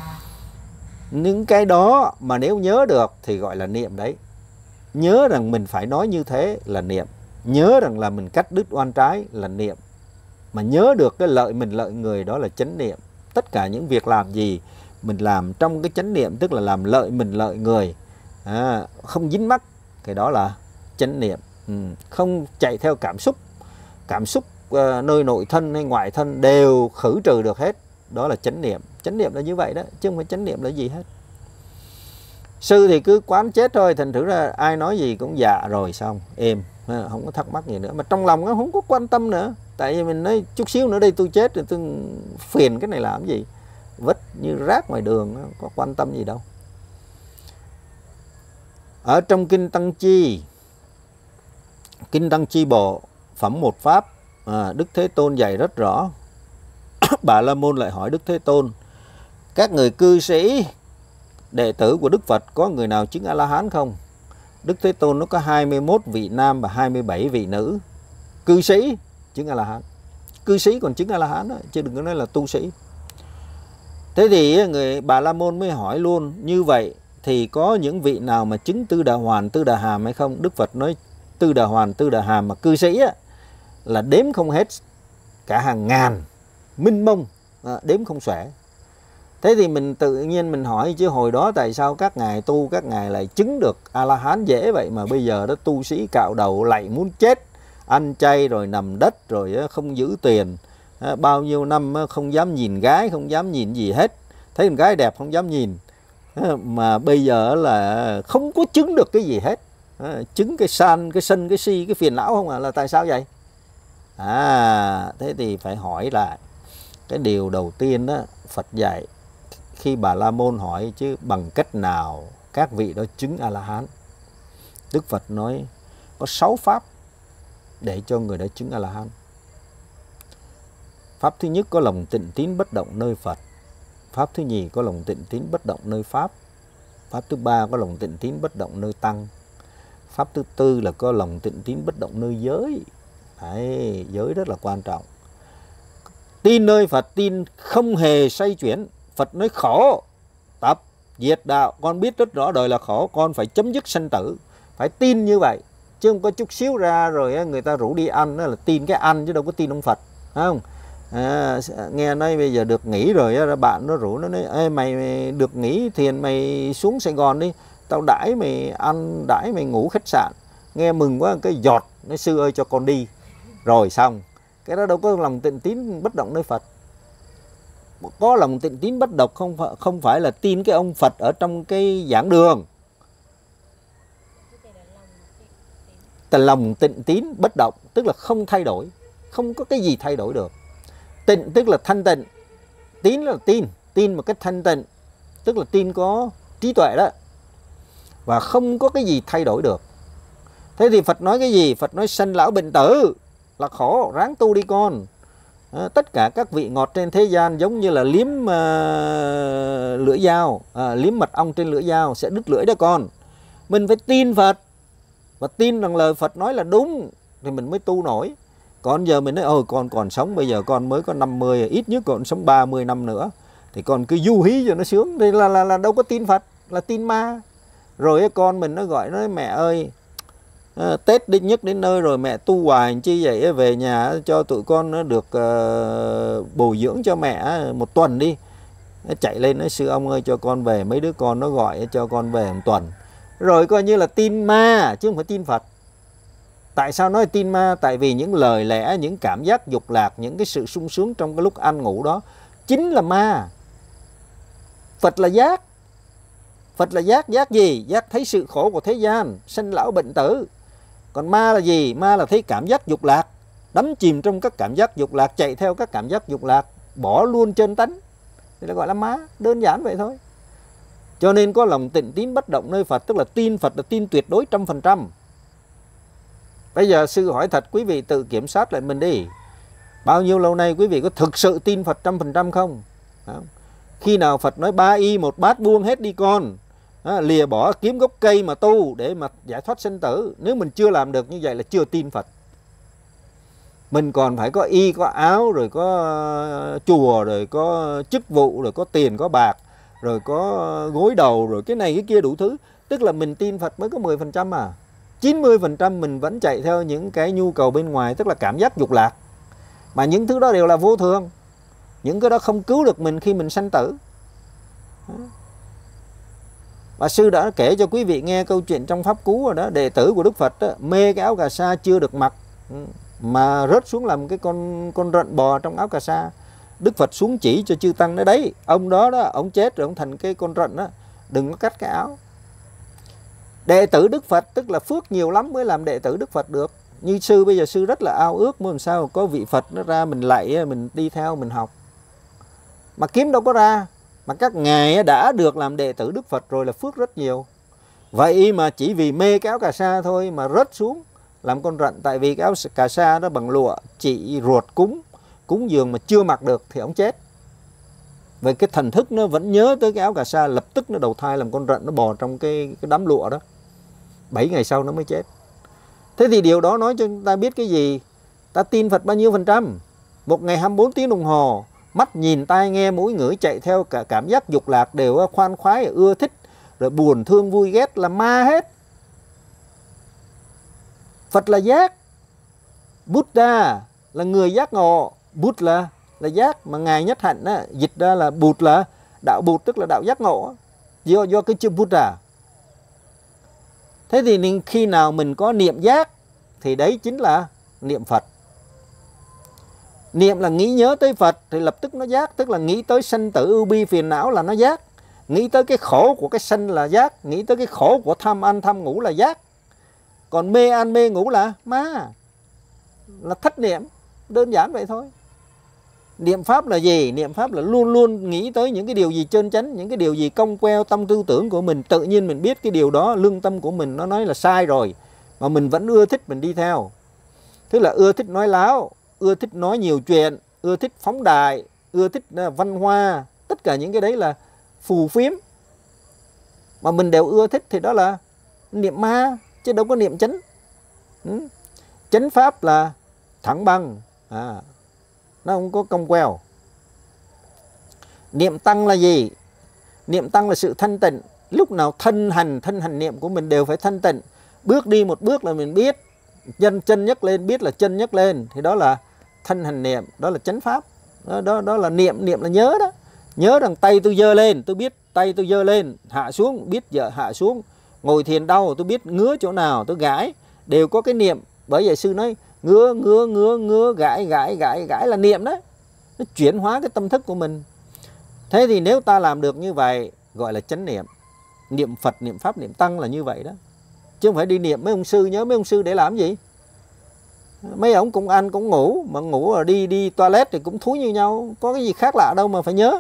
Những cái đó mà nếu nhớ được thì gọi là niệm đấy. Nhớ rằng mình phải nói như thế là niệm. Nhớ rằng là mình cắt đứt oan trái là niệm. Mà nhớ được cái lợi mình lợi người đó là chánh niệm. Tất cả những việc làm gì mình làm trong cái chánh niệm, tức là làm lợi mình lợi người, không dính mắc, cái đó là chánh niệm. Không chạy theo cảm xúc. Cảm xúc nơi nội thân hay ngoại thân đều khử trừ được hết. Đó là chánh niệm. Chánh niệm là như vậy đó, chứ không phải chánh niệm là gì hết. Sư thì cứ quán chết thôi, thành thử ra ai nói gì cũng dạ rồi xong, êm, không có thắc mắc gì nữa. Mà trong lòng nó không có quan tâm nữa. Tại vì mình nói chút xíu nữa đây tôi chết rồi, tôi phiền cái này làm gì, vứt như rác ngoài đường, có quan tâm gì đâu. Ở trong Kinh Tăng Chi, Kinh Tăng Chi Bộ, phẩm 1 Pháp, Đức Thế Tôn dạy rất rõ. Bà La Môn lại hỏi Đức Thế Tôn: các người cư sĩ đệ tử của Đức Phật có người nào chứng A-la-hán không? Đức Thế Tôn nó có 21 vị nam và 27 vị nữ cư sĩ chứng A-la-hán. Cư sĩ còn chứng A-la-hán đó, chứ đừng có nói là tu sĩ. Thế thì người Bà La Môn mới hỏi luôn: như vậy thì có những vị nào mà chứng Tư Đà Hoàn, Tư Đà Hàm hay không? Đức Phật nói Tư Đà Hoàn, Tư Đà Hàm mà cư sĩ là đếm không hết, cả hàng ngàn, minh mông, đếm không xuể. Thế thì mình tự nhiên mình hỏi chứ hồi đó tại sao các ngài tu, các ngài lại chứng được A-la-hán dễ vậy, mà bây giờ đó tu sĩ cạo đầu lại muốn chết, ăn chay rồi nằm đất rồi không giữ tiền, bao nhiêu năm không dám nhìn gái, không dám nhìn gì hết, thấy con gái đẹp không dám nhìn, mà bây giờ là không có chứng được cái gì hết, chứng cái san, cái sân, cái si, cái phiền não không à, là tại sao vậy? Thế thì phải hỏi lại. Cái điều đầu tiên đó, Phật dạy khi Bà La Môn hỏi chứ bằng cách nào các vị đó chứng A-la-hán, Đức Phật nói có 6 pháp để cho người đó chứng A-la-hán. Pháp thứ nhất có lòng tịnh tín bất động nơi Phật. Pháp thứ nhì có lòng tịnh tín bất động nơi Pháp. Pháp thứ ba có lòng tịnh tín bất động nơi Tăng. Pháp thứ tư là có lòng tịnh tín bất động nơi giới. Đấy, giới rất là quan trọng. Tin nơi Phật, tin không hề xoay chuyển. Phật nói khổ, tập, diệt đạo. Con biết rất rõ đời là khổ, con phải chấm dứt sanh tử. Phải tin như vậy. Chứ không có chút xíu ra rồi người ta rủ đi ăn, đó là tin cái ăn chứ đâu có tin ông Phật. Phải không? Nghe nói bây giờ được nghỉ rồi, bạn nó rủ nó nói: Ê, mày được nghỉ thiền, mày xuống Sài Gòn đi, tao đãi mày ăn, đãi mày ngủ khách sạn. Nghe mừng quá, cái giọt, nói: Sư ơi cho con đi. Rồi xong. Cái đó đâu có lòng tịnh tín bất động nơi Phật. Có lòng tịnh tín bất động không phải là tin cái ông Phật ở trong cái giảng đường. Lòng tịnh tín bất động tức là không thay đổi, không có cái gì thay đổi được. Tịnh tức là thanh tịnh, tín là tin một cách thanh tịnh, tức là tin có trí tuệ đó, và không có cái gì thay đổi được. Thế thì Phật nói cái gì? Phật nói sanh lão bệnh tử là khổ, ráng tu đi con. Tất cả các vị ngọt trên thế gian giống như là liếm lưỡi dao, liếm mật ong trên lưỡi dao sẽ đứt lưỡi đó con. Mình phải tin Phật và tin rằng lời Phật nói là đúng thì mình mới tu nổi. Còn giờ mình nói con còn sống, bây giờ con mới có 50, ít nhất còn sống 30 năm nữa thì con cứ du hí cho nó sướng. Thì là đâu có tin Phật, là tin ma. Rồi con mình nó gọi nó: Mẹ ơi, Tết đến nhất đến nơi rồi, mẹ tu hoài chi vậy, về nhà cho tụi con nó được bồi dưỡng cho mẹ 1 tuần đi. Nó chạy lên nói: Sư ông ơi cho con về. Mấy đứa con nó gọi cho con về 1 tuần. Rồi coi như là tin ma chứ không phải tin Phật. Tại sao nói tin ma? Tại vì những lời lẽ, những cảm giác dục lạc, những cái sự sung sướng trong cái lúc ăn ngủ đó chính là ma. Phật là giác. Phật là giác. Giác gì? Giác thấy sự khổ của thế gian, sanh lão bệnh tử. Còn ma là gì? Ma là thấy cảm giác dục lạc, đắm chìm trong các cảm giác dục lạc, chạy theo các cảm giác dục lạc, bỏ luôn chân tánh, thì nó gọi là ma. Đơn giản vậy thôi. Cho nên có lòng tịnh tín bất động nơi Phật, tức là tin Phật là tin tuyệt đối 100%. Bây giờ sư hỏi thật, quý vị tự kiểm soát lại mình đi. Bao nhiêu lâu nay quý vị có thực sự tin Phật 100% không? Khi nào Phật nói 3 y 1 bát buông hết đi con, lìa bỏ kiếm gốc cây mà tu để mà giải thoát sinh tử. Nếu mình chưa làm được như vậy là chưa tin Phật. Mình còn phải có y, có áo, rồi có chùa, rồi có chức vụ, rồi có tiền, có bạc, rồi có gối đầu, rồi cái này cái kia đủ thứ. Tức là mình tin Phật mới có 10% à. 90% mình vẫn chạy theo những cái nhu cầu bên ngoài, tức là cảm giác dục lạc. Mà những thứ đó đều là vô thường. Những cái đó không cứu được mình khi mình sanh tử. Và sư đã kể cho quý vị nghe câu chuyện trong Pháp Cú rồi đó. Đệ tử của Đức Phật đó, mê cái áo cà sa chưa được mặc mà rớt xuống làm cái con rận bò trong áo cà sa. Đức Phật xuống chỉ cho chư tăng nói: Đấy, ông đó ông chết rồi, ông thành cái con rận đó, đừng có cắt cái áo. Đệ tử Đức Phật tức là phước nhiều lắm mới làm đệ tử Đức Phật được. Như sư bây giờ sư rất là ao ước muốn làm sao có vị Phật nó ra mình lạy, mình đi theo mình học. Mà kiếm đâu có ra. Mà các ngài đã được làm đệ tử Đức Phật rồi là phước rất nhiều. Vậy mà chỉ vì mê cái áo cà sa thôi mà rớt xuống làm con rận. Tại vì cái áo cà sa đó bằng lụa, chỉ ruột cúng dường mà chưa mặc được thì ông chết. Vậy cái thần thức nó vẫn nhớ tới cái áo cà sa, lập tức nó đầu thai làm con rận, nó bò trong cái đám lụa đó. 7 ngày sau nó mới chết. Thế thì điều đó nói cho chúng ta biết cái gì? Ta tin Phật bao nhiêu %? Một ngày 24 tiếng đồng hồ, mắt nhìn tai nghe mũi ngửi chạy theo cả cảm giác dục lạc đều khoan khoái, ưa thích, rồi buồn thương vui ghét là ma hết. Phật là giác. Buddha là người giác ngộ. Bụt là giác. Mà Ngài Nhất Hạnh dịch ra là Bụt là Đạo Bụt tức là đạo giác ngộ, do cái chữ Buddha. Thế thì khi nào mình có niệm giác thì đấy chính là niệm Phật. Niệm là nghĩ nhớ tới Phật thì lập tức nó giác, tức là nghĩ tới sanh tử ưu bi phiền não là nó giác. Nghĩ tới cái khổ của cái sanh là giác, nghĩ tới cái khổ của tham ăn tham ngủ là giác. Còn mê ăn mê ngủ là ma, là thất niệm, đơn giản vậy thôi. Niệm Pháp là gì? Niệm Pháp là luôn luôn nghĩ tới những cái điều gì chân chánh, những cái điều gì cong queo tâm tư tưởng của mình. Tự nhiên mình biết cái điều đó lương tâm của mình nó nói là sai rồi, mà mình vẫn ưa thích mình đi theo. Tức là ưa thích nói láo, ưa thích nói nhiều chuyện, ưa thích phóng đại, ưa thích văn hoa. Tất cả những cái đấy là phù phiếm, mà mình đều ưa thích thì đó là niệm ma, chứ đâu có niệm chánh. Chánh Pháp là thẳng băng, nó không có cong queo. Niệm Tăng là gì? Niệm Tăng là sự thanh tịnh. Lúc nào thân hành niệm của mình đều phải thanh tịnh. Bước đi một bước là mình biết, chân nhấc lên biết là chân nhấc lên, thì đó là thanh hành niệm, đó là chánh Pháp. Đó là niệm là nhớ đó. Nhớ rằng tay tôi giơ lên, tôi biết tay tôi giơ lên, hạ xuống, biết giờ hạ xuống. Ngồi thiền đau, tôi biết ngứa chỗ nào, tôi gãi, đều có cái niệm. Bởi vậy sư nói ngứa, gãi là niệm đó. Nó chuyển hóa cái tâm thức của mình. Thế thì nếu ta làm được như vậy gọi là chánh niệm. Niệm Phật, niệm Pháp, niệm Tăng là như vậy đó. Chứ không phải đi niệm mấy ông sư. Nhớ mấy ông sư để làm gì? Mấy ông cũng ăn cũng ngủ, mà ngủ rồi đi toilet thì cũng thúi như nhau, có cái gì khác lạ đâu mà phải nhớ.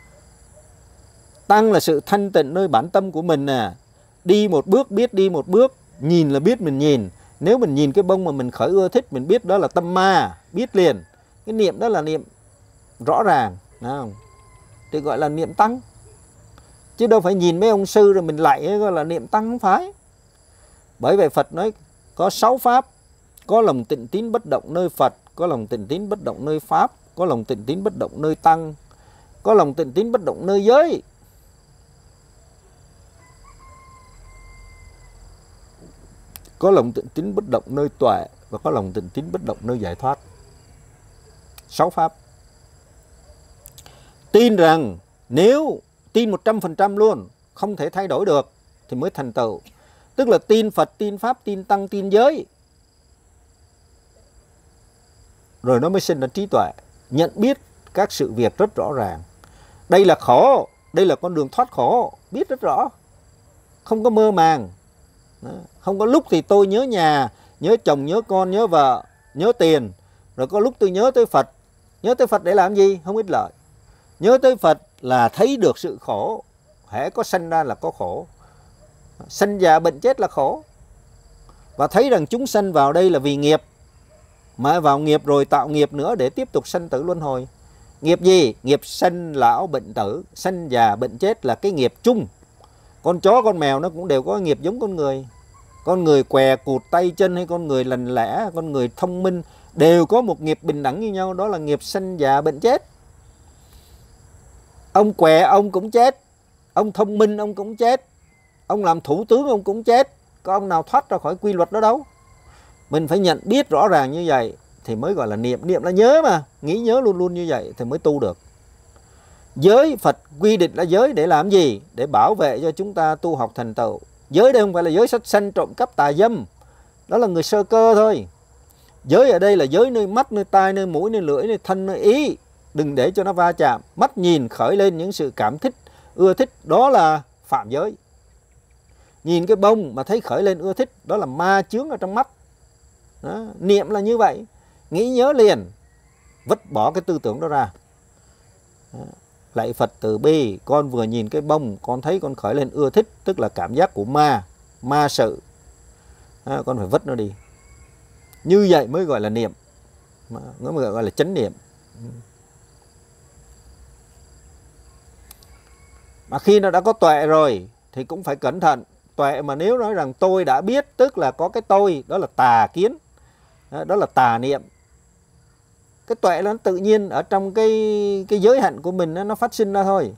Tăng là sự thanh tịnh nơi bản tâm của mình nè. Đi một bước biết đi một bước, nhìn là biết mình nhìn. Nếu mình nhìn cái bông mà mình khởi ưa thích, mình biết đó là tâm ma, biết liền. Cái niệm đó là niệm rõ ràng, không? Thì gọi là niệm Tăng. Chứ đâu phải nhìn mấy ông sư rồi mình lại gọi là niệm Tăng, không phải. Bởi vậy Phật nói có 6 Pháp. Có lòng tịnh tín bất động nơi Phật, có lòng tịnh tín bất động nơi Pháp, có lòng tịnh tín bất động nơi Tăng, có lòng tịnh tín bất động nơi giới. Có lòng tịnh tín bất động nơi tuệ, và có lòng tịnh tín bất động nơi giải thoát. 6 Pháp. Tin rằng nếu tin 100% luôn, không thể thay đổi được thì mới thành tựu. Tức là tin Phật, tin Pháp, tin Tăng, tin giới. Rồi nó mới sinh ra trí tuệ, nhận biết các sự việc rất rõ ràng. Đây là khổ, đây là con đường thoát khổ, biết rất rõ. Không có mơ màng. Không có lúc thì tôi nhớ nhà, nhớ chồng, nhớ con, nhớ vợ, nhớ tiền. Rồi có lúc tôi nhớ tới Phật. Nhớ tới Phật để làm gì? Không ích lợi. Nhớ tới Phật là thấy được sự khổ. Hễ có sanh ra là có khổ. Sanh già bệnh chết là khổ. Và thấy rằng chúng sanh vào đây là vì nghiệp. Mà vào nghiệp rồi tạo nghiệp nữa để tiếp tục sanh tử luân hồi. Nghiệp gì? Nghiệp sanh lão bệnh tử. Sanh già bệnh chết là cái nghiệp chung. Con chó con mèo nó cũng đều có nghiệp giống con người. Con người què cụt tay chân hay con người lành lẽ, con người thông minh đều có một nghiệp bình đẳng như nhau, đó là nghiệp sanh già bệnh chết. Ông què ông cũng chết, ông thông minh ông cũng chết, ông làm thủ tướng ông cũng chết. Có ông nào thoát ra khỏi quy luật đó đâu. Mình phải nhận biết rõ ràng như vậy thì mới gọi là niệm. Niệm là nhớ mà, nghĩ nhớ luôn luôn như vậy thì mới tu được. Giới, Phật quy định là giới để làm gì? Để bảo vệ cho chúng ta tu học thành tựu. Giới đây không phải là giới sát sanh, trộm cắp, tà dâm. Đó là người sơ cơ thôi. Giới ở đây là giới nơi mắt, nơi tai, nơi mũi, nơi lưỡi, nơi thân, nơi ý. Đừng để cho nó va chạm. Mắt nhìn khởi lên những sự cảm thích, ưa thích, đó là phạm giới. Nhìn cái bông mà thấy khởi lên ưa thích, đó là ma chướng ở trong mắt. Đó. Niệm là như vậy. Nghĩ nhớ liền, vứt bỏ cái tư tưởng đó ra. Đó. Lạy Phật từ bi, con vừa nhìn cái bông, con thấy con khởi lên ưa thích, tức là cảm giác của ma sự. Đó, con phải vứt nó đi. Như vậy mới gọi là niệm. Nó mới gọi là chánh niệm. Mà khi nó đã có tuệ rồi thì cũng phải cẩn thận. Tuệ mà nếu nói rằng tôi đã biết, tức là có cái tôi, đó là tà kiến, đó là tà niệm. Cái tuệ nó tự nhiên ở trong cái giới hạn của mình nó phát sinh ra thôi.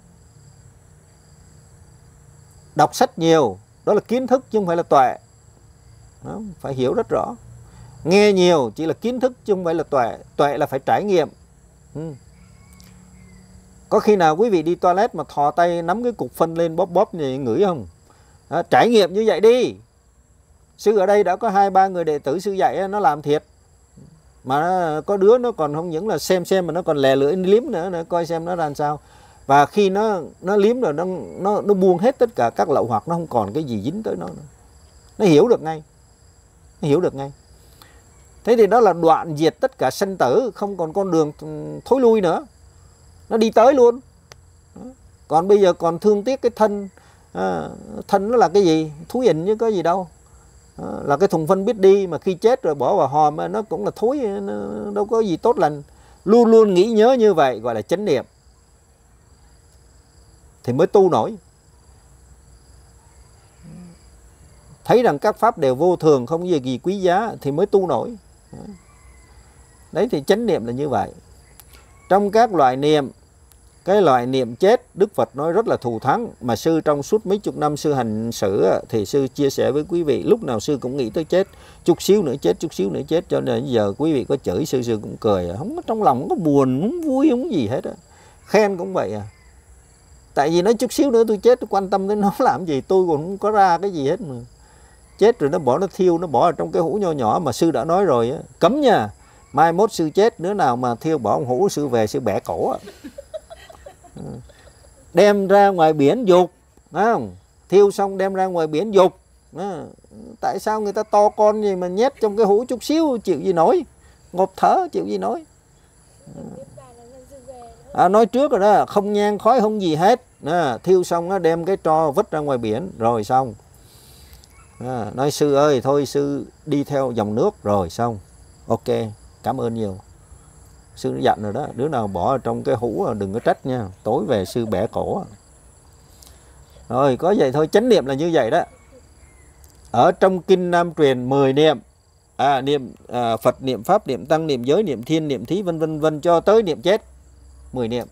Đọc sách nhiều, đó là kiến thức chứ không phải là tuệ. Đó, phải hiểu rất rõ. Nghe nhiều chỉ là kiến thức chứ không phải là tuệ. Tuệ là phải trải nghiệm. Có khi nào quý vị đi toilet mà thò tay nắm cái cục phân lên bóp bóp thì ngửi không? Trải nghiệm như vậy đi. Sư ở đây đã có 2-3 người đệ tử sư dạy nó làm thiệt. Mà có đứa nó còn không những là xem mà nó còn lè lưỡi liếm nữa, coi xem nó ra làm sao. Và khi nó liếm rồi nó buông hết tất cả các lậu hoặc, nó không còn cái gì dính tới nó nữa. Nó hiểu được ngay. Nó hiểu được ngay. Thế thì đó là đoạn diệt tất cả sanh tử, không còn con đường thối lui nữa. Nó đi tới luôn. Còn bây giờ còn thương tiếc cái thân. Thân nó là cái gì? Thúi ình chứ có gì đâu. Là cái thùng phân biết đi, mà khi chết rồi bỏ vào hòm nó cũng là thối, nó đâu có gì tốt lành. Luôn luôn nghĩ nhớ như vậy gọi là chánh niệm, thì mới tu nổi. Thấy rằng các pháp đều vô thường, không có gì quý giá thì mới tu nổi. Đấy thì chánh niệm là như vậy. Trong các loại niệm, cái loại niệm chết Đức Phật nói rất là thù thắng, mà sư trong suốt mấy chục năm sư hành xử thì sư chia sẻ với quý vị, lúc nào sư cũng nghĩ tới chết, chút xíu nữa chết, chút xíu nữa chết. Cho nên giờ quý vị có chửi sư cũng cười, không có trong lòng, không có buồn, không vui, không gì hết. Khen cũng vậy à. Tại vì nói chút xíu nữa tôi chết, tôi quan tâm đến nó làm gì, tôi còn không có ra cái gì hết mà. Chết rồi nó bỏ, nó thiêu, nó bỏ ở trong cái hũ nho nhỏ mà sư đã nói rồi, cấm nha. Mai mốt sư chết, đứa nào mà thiêu bỏ một hũ, sư về sư bẻ cổ. Đem ra ngoài biển dục, không? Thiêu xong đem ra ngoài biển dục. Tại sao người ta to con gì mà nhét trong cái hũ chút xíu, chịu gì nổi, ngộp thở chịu gì nổi. Nói trước rồi đó, không nhang khói không gì hết. Thiêu xong nó đem cái tro vứt ra ngoài biển rồi xong. Nói sư ơi, thôi sư đi theo dòng nước rồi xong. Ok, cảm ơn nhiều. Sư đã dặn rồi đó, đứa nào bỏ ở trong cái hũ đừng có trách nha, tối về sư bẻ cổ. Rồi, có vậy thôi, chánh niệm là như vậy đó. Ở trong kinh Nam truyền 10 niệm, Phật niệm, Pháp niệm, Tăng niệm, Giới niệm, Thiên niệm, Thí vân vân cho tới niệm chết. 10 niệm.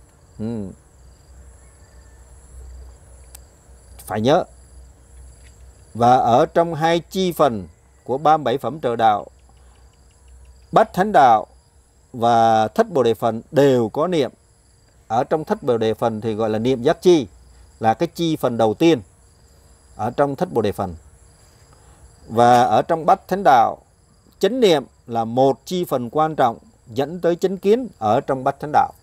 Phải nhớ. Và ở trong 2 chi phần của 37 phẩm trợ đạo, Bát Thánh đạo và Thất Bồ Đề phần đều có niệm. Ở trong Thất Bồ Đề phần thì gọi là niệm giác chi, là cái chi phần đầu tiên ở trong Thất Bồ Đề phần. Và ở trong Bát Thánh đạo, chánh niệm là một chi phần quan trọng dẫn tới chánh kiến ở trong Bát Thánh đạo.